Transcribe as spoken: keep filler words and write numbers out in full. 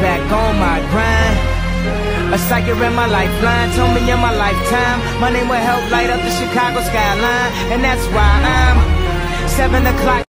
back on my grind. A psychic in my lifeline told me in my lifetime my name will help light up the Chicago skyline, and that's why I'm seven o'clock